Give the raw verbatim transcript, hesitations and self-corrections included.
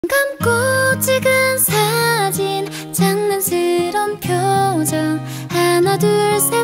감고 찍은 사진, 장난스런 표정. 하나 둘 셋